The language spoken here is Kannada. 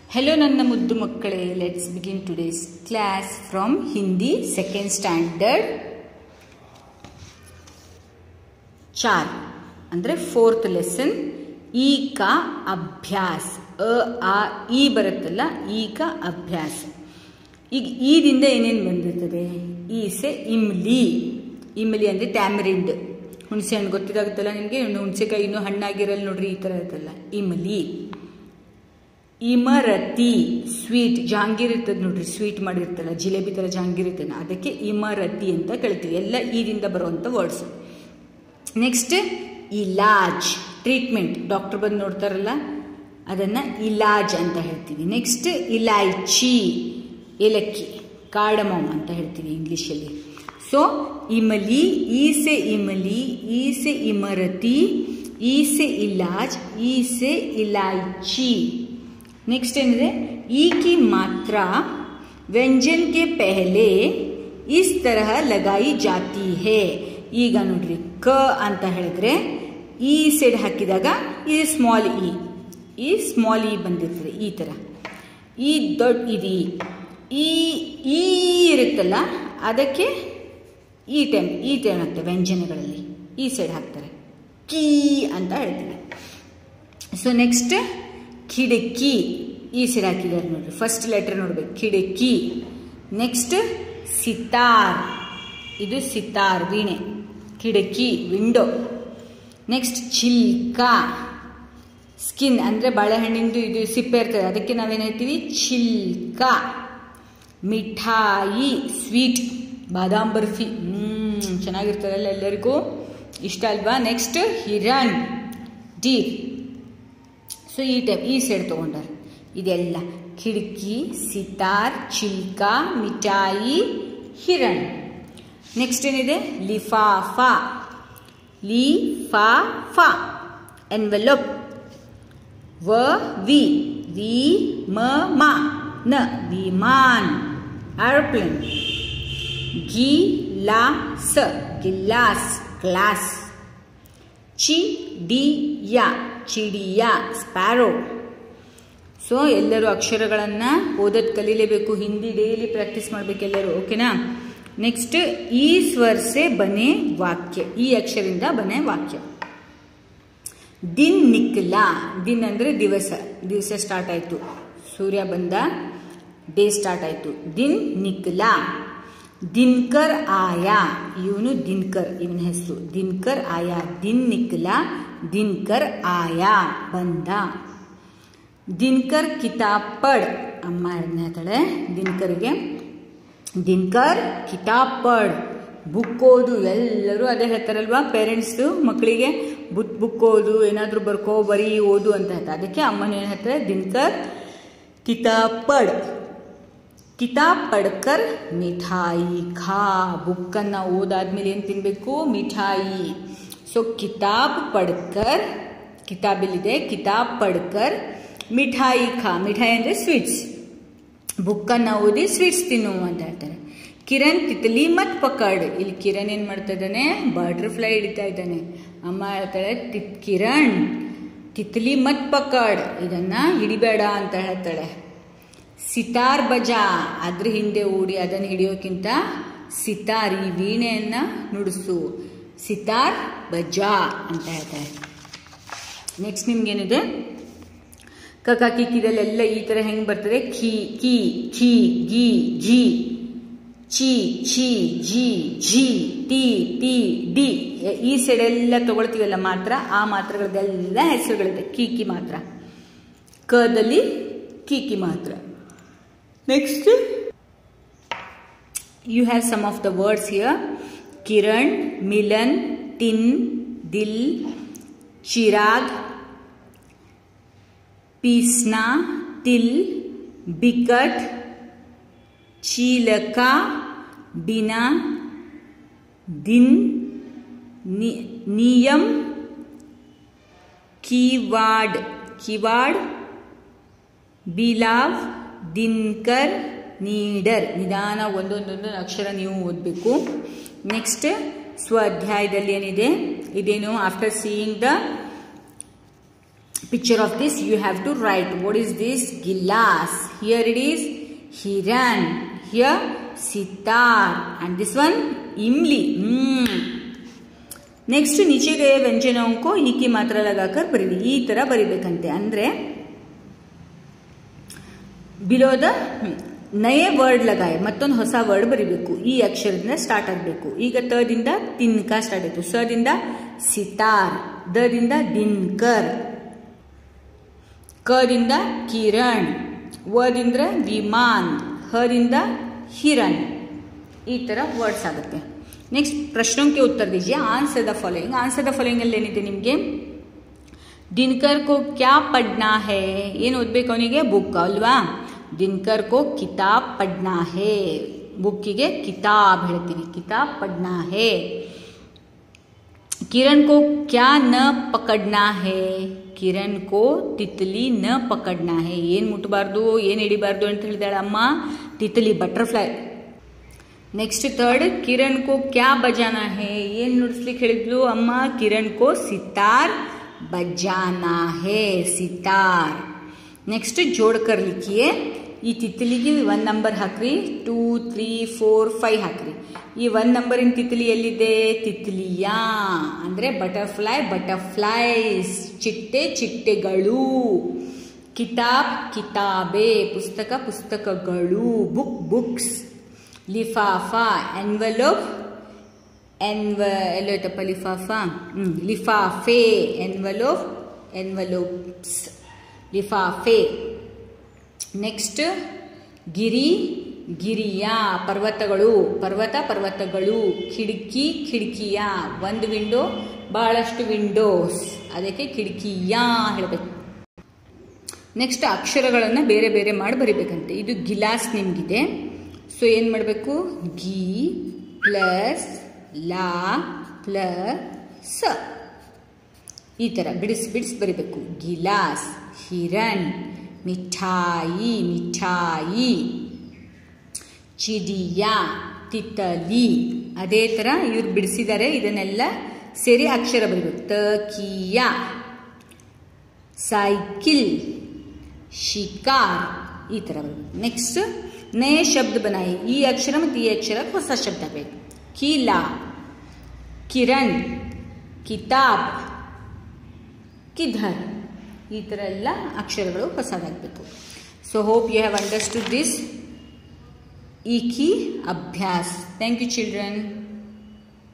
Hello ನನ್ನ ಮುದ್ದು ಮಕ್ಕಳೇ, let's begin today's class from Hindi second standard 4 ಅಂದ್ರೆ 4th lesson ಈ का ಅಭ್ಯಾಸ ಆ ಈ ಬರುತ್ತಲ್ಲ ಈ का ಅಭ್ಯಾಸ. ಈಗ ಈದಿಂದ ಏನೇನು ಬಂದಿರ್ತದೆ? ಈ ಸೆ ಇಮ್ಲಿ. ಇಮ್ಲಿ ಅಂದ್ರೆ ಟ್ಯಾಮರಿಂಡ್, ಹುಣಸೆ ಹಣ್ಣು ಗೊತ್ತಿದಾಗುತ್ತಲ್ಲ ನಿಮಗೆ. ಹುಣಸೆಕಾಯಿ ಇನ್ನೂ ಹಣ್ಣಾಗಿರಲ್ಲ ನೋಡ್ರಿ, ಈ ತರ ಇರುತ್ತಲ್ಲ ಇಮ್ಲಿ. ಇಮರತಿ ಸ್ವೀಟ್, ಜಹಾಂಗೀರ್ ಇರ್ತದೆ ನೋಡ್ರಿ, ಸ್ವೀಟ್ ಮಾಡಿರ್ತಲ್ಲ ಜಿಲೇಬಿ ತರ ಜಹಾಂಗೀರ್ ಇರ್ತದೆ, ಅದಕ್ಕೆ ಇಮರತಿ ಅಂತ ಕಳಿತೀವಿ. ಎಲ್ಲ ಈದಿಂದ ಬರುವಂತ ವರ್ಡ್ಸ್. ನೆಕ್ಸ್ಟ್ ಇಲಾಜ್, ಟ್ರೀಟ್ಮೆಂಟ್, ಡಾಕ್ಟರ್ ಬಂದು ನೋಡ್ತಾರಲ್ಲ ಅದನ್ನ ಇಲಾಜ್ ಅಂತ ಹೇಳ್ತೀವಿ. ನೆಕ್ಸ್ಟ್ ಇಲೈಚಿ, ಏಲಕ್ಕಿ, ಕಾರ್ಡಮಮ್ ಅಂತ ಹೇಳ್ತೀವಿ ಇಂಗ್ಲಿಷಲ್ಲಿ. ಸೊ ಇಮಲಿ, ಈ ಸೆ ಇಮಲಿ, ಈ ಸೆ ಇಮರತಿ, ಈ ಸೆ ಇಲಾಜ್, ಈ ಸೆ ಇಲೈಚಿ. नेक्स्ट है ई की मात्रा व्यंजन के पहले इस तरह लगाई जाती है. ಈಗ ನೋಡ್ರಿ ಕ ಅಂತ ಹೇಳಿದ್ರೆ ಈ ಸೈಡ್ ಹಾಕಿದಾಗ ಇದು ಸ್ಮಾಲ್ ಇ, ಈ ಸ್ಮಾಲ್ ಇ ಬಂದಿರ್ತದೆ ಈ ತರ. ಈ ದೊಡ್ಡ ಇದು ಈ ಇರುತ್ತಲ್ಲ ಅದಕ್ಕೆ ಈ ಟೈಮ್ ಹಾಕ್ತಾರೆ ವ್ಯಂಜನಗಳಲ್ಲಿ, ಈ ಸೈಡ್ ಹಾಕ್ತಾರೆ ಕೀ ಅಂತ ಹೇಳ್ತೀವಿ. ಸೊ ನೆಕ್ಸ್ಟ್ ಖಿಡಕಿ, ಈ ಸೈಡ್ ಹಾಕಿದ್ದಾರೆ ನೋಡ್ರಿ, ಫಸ್ಟ್ ಲೆಟರ್ ನೋಡ್ಬೇಕು, ಖಿಡಕಿ. ನೆಕ್ಸ್ಟ್ ಸಿತಾರ್, ಇದು ಸಿತಾರ್ ವೀಣೆ, ಖಿಡಕಿ ವಿಂಡೋ. ನೆಕ್ಸ್ಟ್ ಚಿಲ್ಕಾ, ಸ್ಕಿನ್ ಅಂದ್ರೆ ಬಾಳೆಹಣ್ಣಿಂದು ಇದು ಸಿಪ್ಪೆ ಇರ್ತದೆ, ಅದಕ್ಕೆ ನಾವೇನು ಹೇಳ್ತೀವಿ ಚಿಲ್ಕಾ. ಮಿಠಾಯಿ ಸ್ವೀಟ್, ಬಾದಾಮ್ ಬರ್ಫಿ, ಚೆನ್ನಾಗಿರ್ತದಲ್ಲ, ಎಲ್ಲರಿಗೂ ಇಷ್ಟ ಅಲ್ವಾ. ನೆಕ್ಸ್ಟ್ ಹಿರಣ್ ಡೀರ್. ಸೊ ಈ ಟೈಪ್ ಈ ಸೈಡ್ ತಗೊಂಡಾರೆ ಇದೆಲ್ಲ ಖಿಡ್ಕಿ, ಸಿತಾರ್, ಚಿಲ್ಕಾ, ಮಿಠಾಯಿ, ಹಿರಣ್. ನೆಕ್ಸ್ಟ್ ಏನಿದೆ ಲಿಫಾಫಾ, ಲಿಫಾಫಾ, ಎನ್ವೆಲೋಪ್, ವ ವಿ ವಿ ಮ ಮ ನ ವಿಮಾನ್, ಏರೋಪ್ಲೇನ್. ಗಿಲಾಸ್, ಗಿಲಾಸ್, ಗ್ಲಾಸ್. ಚಿಡಿಯಾ, ಚಿಡಿಯಾ, ಸ್ಪ್ಯಾರೋ. ಸೊ ಎಲ್ಲರೂ ಅಕ್ಷರಗಳನ್ನ ಓದೋದು ಕಲೀಲೇಬೇಕು, ಹಿಂದಿ ಡೈಲಿ ಪ್ರಾಕ್ಟೀಸ್ ಮಾಡಬೇಕು ಎಲ್ಲರೂ, ಓಕೆನಾ. ನೆಕ್ಸ್ಟ್ ಈ ಸ್ವರ್ಸೆ ಬನೆ ವಾಕ್ಯ, ಈ ಅಕ್ಷರದಿಂದ ಬನೆ ವಾಕ್ಯ. ದಿನ್ ನಿಕ್ಲಾ, ದಿನ್ ಅಂದ್ರೆ ದಿವಸ, ದಿವಸ ಸ್ಟಾರ್ಟ್ ಆಯ್ತು, ಸೂರ್ಯ ಬಂದ, ಡೇ ಸ್ಟಾರ್ಟ್ ಆಯ್ತು. ದಿನ್ ನಿಕ್ಲಾ. ದಿನಕರ್ ಆಯಾ, ಇವನು ದಿನಕರ್, ಇವನ ಹೆಸರು ದಿನಕರ್ ಆಯಾ. ದಿನ್ ನಿಕ್ಲಾ, ದಿನಕರ್ ಆಯಾ, ಬಂದ. ದಿನಕರ್ ಕಿತಾಬ್ ಪढ़, ಅಮ್ಮ ಹೇಳ್ತಾಳೆ ದಿನಕರ್ಗೆ, ದಿನಕರ್ ಕಿತಾಬ್ ಪढ़, ಬುಕ್ ಓದು. ಎಲ್ಲರೂ ಅದೇ ಹೇಳ್ತಾರಲ್ವಾ ಪೇರೆಂಟ್ಸ್ ಮಕ್ಕಳಿಗೆ, ಬುಕ್ ಓದು, ಏನಾದರೂ ಬರ್ಕೋ, ಬರೀ ಓದು ಅಂತ ಹೇಳ್ತಾರೆ. ಅದಕ್ಕೆ ಅಮ್ಮನ ಏನು ಹೇಳ್ತಾರೆ, ದಿನಕರ್ ಕಿತಾಬ್ ಪढ़. ಕಿತಾಬ್ ಪಡ್ಕರ್ ಮಿಠಾಯಿ ಖಾ, ಬುಕ್ಕನ್ನು ಓದಾದ್ಮೇಲೆ ಏನು ತಿನ್ಬೇಕು, ಮಿಠಾಯಿ. ಸೊ ಕಿತಾಬ್ ಪಡ್ಕರ್, ಕಿತಾಬಲ್ಲಿದೆ ಕಿತಾಬ್ ಪಡ್ಕರ್ ಮಿಠಾಯಿ ಖಾ, ಮಿಠಾಯಿ ಅಂದರೆ ಸ್ವೀಟ್ಸ್, ಬುಕ್ಕನ್ನು ಓದಿ ಸ್ವೀಟ್ಸ್ ತಿನ್ನು ಅಂತ ಹೇಳ್ತಾರೆ. ಕಿರಣ್ ತಿತ್ಲಿ ಮತ್ ಪಕಡ್, ಇಲ್ಲಿ ಕಿರಣ್ ಏನು ಮಾಡ್ತಾ ಇದ್ದಾನೆ, ಬಟರ್ಫ್ಲೈ ಹಿಡಿತಾ ಇದ್ದಾನೆ. ಅಮ್ಮ ಹೇಳ್ತಾಳೆ ಕಿರಣ್ ತಿತ್ಲಿ ಮತ್ ಪಕಡ್, ಇದನ್ನ ಹಿಡಿಬೇಡ ಅಂತ ಹೇಳ್ತಾಳೆ. ಸಿತಾರ್ ಬಜಾ, ಅದ್ರ ಹಿಂದೆ ಓಡಿ ಅದನ್ನು ಹಿಡಿಯೋಕ್ಕಿಂತ ಸಿತಾರ್, ಈ ವೀಣೆಯನ್ನ ನುಡಿಸು, ಸಿತಾರ್ ಬಜಾ ಅಂತ ಹೇಳ್ತಾರೆ. ನೆಕ್ಸ್ಟ್ ನಿಮ್ಗೇನಿದೆ, ಕಕ ಕಿಕ್ಕಿದಲ್ಲೆಲ್ಲ ಈ ತರ ಹೆಂಗ್ ಬರ್ತದೆ, ಖಿ ಕಿ ಖಿ ಗಿ ಜಿ, ಚಿ ಛಿ ಜಿ ಝಿ, ಟಿ ಟಿ ಡಿ. ಈ ಸೈಡ್ ಎಲ್ಲ ತಗೊಳ್ತೀವಲ್ಲ ಮಾತ್ರ, ಆ ಮಾತ್ರಗಳದೆಲ್ಲ ಹೆಸರುಗಳಿದೆ. ಕೀಕಿ ಮಾತ್ರ, ಕದಲ್ಲಿ ಕೀಕಿ ಮಾತ್ರ. Next, you have some of the words here. Kiran, Milan, Tin, Dil, Chirag, Pisna, Til, Bikat, Chilaka, Bina, Din, Niyam, Kiwad, Bilav, ದಿನಕರ್, ನೀಡರ್. ನಿಧಾನ ಒಂದೊಂದೊಂದು ಅಕ್ಷರ ನೀವು ಓದಬೇಕು. ನೆಕ್ಸ್ಟ್ ಸ್ವಾಧ್ಯಾಯದಲ್ಲಿ ಏನಿದೆ, ಇದೇನು after seeing the picture of this you have to write. What is this? Gilas. Here it is hiran. Here sitar. And this one imli. Next नीचे गए व्यंजनों को ई की मात्रा लगाकर बरीರಿ ಈ ತರ ಬರಿಬೇಕಂತೆ. ಅಂದ್ರೆ ಬಿಲೋ ದ ನಯೇ ವರ್ಡ್ ಲಗಾಯೆ ಮತ್ತೊಂದು ಹೊಸ ವರ್ಡ್ ಬರಿಬೇಕು. ಈ ಅಕ್ಷರದಿಂದ ಸ್ಟಾರ್ಟ್ ಆಗಬೇಕು. ಈಗ ತ ದಿಂದ ತಿನ್ಕ ಸ್ಟಾರ್ಟ್ ಆಯ್ತು. ಸ ದಿಂದ ಸಿತಾರ್, ದ ದಿಂದ ದಿನಕರ್, ಕ ದಿಂದ ಕಿರಣ್, ವ ದಿಂದ ವಿಮಾನ್, ಹ ದಿಂದ ಹಿರಣ್. ಈ ತರ ವರ್ಡ್ಸ್ ಆಗುತ್ತೆ. नेक्स्ट प्रश्नों के उत्तर दीजिए. Answer the following. Answer the following ಅಲ್ಲಿ ಏನಿದೆ ನಿಮಗೆ? ದಿನಕರ್ को क्या पढ़ना है. ಏನು ಓದಬೇಕು ಅವನಿಗೆ? ಬುಕ್ ಅಲ್ವಾ. ದಿನಕರ್ को किताब पढ़ना है. ಬುಕ್ಕಿಗೆ ಕಿತಾಬ್ ಹೇಳ್ತೀವಿ. ಕಿತಾಬ್ पढ़ना है. किरण को क्या न पकड़ना है. किरण को तितली न पकड़ना है. ಏನು ಮುಟ್ಟಬಾರ್ದು, ಏನು ಹಿಡಿಬಾರ್ದು ಅಂತ ಹೇಳಿದಾಳೆ ಅಮ್ಮ? ತಿತಲಿ, ಬಟರ್ಫ್ಲೈ. नेक्स्ट थर्ड, किरण को क्या बजाना है. ಏನ್ ನುಡಿಸ್ಲಿಕ್ಕೆ ಹೇಳಿದ್ಲು ಅಮ್ಮ? किरण को सितार बजाना है. सितार. नेक्स्ट जोड़कर लिखिए. ಈ ತಿತಲಿಗೆ 1 ನಂಬರ್ ಹಾಕ್ರಿ. 2 3 4 5 ಹಾಕ್ರಿ. ಈ 1 ನಂಬರ್ ಇನ್ ತಿತಲಿ ಎಲ್ಲಿದೆ? ತಿತಲಿಯಾ ಅಂದ್ರೆ ಬಟರ್ಫ್ಲೈ, ಬಟರ್ಫ್ಲೈಸ್. ಚಿಟ್ಟೆ, ಚಿಟ್ಟೆಗಳು. ಕಿತಾಬ್, ಕಿತಾಬೆ. ಪುಸ್ತಕ, ಪುಸ್ತಕಗಳು. Book, books. लिफाफा, एनवलप, ಎಲ್ಲೋಯ್ತಪ್ಪ ಲಿಫಾಫಾ? ಲಿಫಾಫೆ. Envelope, envelopes. ಲಿಫಾಫೆ. ನೆಕ್ಸ್ಟ್ ಗಿರಿ, ಗಿರಿಯ. ಪರ್ವತಗಳು, ಪರ್ವತ, ಪರ್ವತಗಳು. ಕಿಟಕಿ, ಕಿಟಕಿಯ. ಒಂದು ವಿಂಡೋ, ಬಹಳಷ್ಟು ವಿಂಡೋಸ್, ಅದಕ್ಕೆ ಕಿಟಕಿಯ ಹೇಳಬೇಕು. ನೆಕ್ಸ್ಟ್ ಅಕ್ಷರಗಳನ್ನು ಬೇರೆ ಬೇರೆ ಮಾಡಿ ಬರಿಬೇಕಂತೆ. ಇದು ಗಿಲಾಸ್ ನಿಮಗಿದೆ. ಸೊ ಏನು ಮಾಡಬೇಕು? ಗಿ ಪ್ಲಸ್ ಲಾ ಪ್ಲಸ್ ಸ. ಈ ಥರ ಬಿಡಿಸಿ ಬಿಡಿಸಿ ಬರಿಬೇಕು. ಗಿಲಾಸ್, ಹಿರಣ್, ಮಿಠಾಯಿ, ಮಿಠಾಯಿ. ಚಿಡಿಯಾ, ತಿತಲಿ. ಅದೇ ಥರ ಇವ್ರು ಬಿಡಿಸಿದ್ದಾರೆ. ಇದನ್ನೆಲ್ಲ ಸೇರಿ ಅಕ್ಷರ ಬರಿಬೇಕು. ತಕಿಯ, ಸೈಕಿಲ್, ಶಿಕಾರ್. ಈ ಥರ ಬರಬೇಕು. ನೆಕ್ಸ್ಟ್ नए शब्द बनाए. ಈ ಅಕ್ಷರ ಮತ್ತು ಈ ಅಕ್ಷರಕ್ಕೆ ಹೊಸ ಶಬ್ದ ಬೇಕು. ಕೀಲಾ, ಕಿರಣ್, ಕಿತಾಬ್, ಕಿಧರ್. ಈ ಥರ ಎಲ್ಲ ಅಕ್ಷರಗಳು ಹೊಸದಾಗಬೇಕು. So hope you have understood this ಈ ಕಿ ಅಭ್ಯಾಸ್. Thank you children.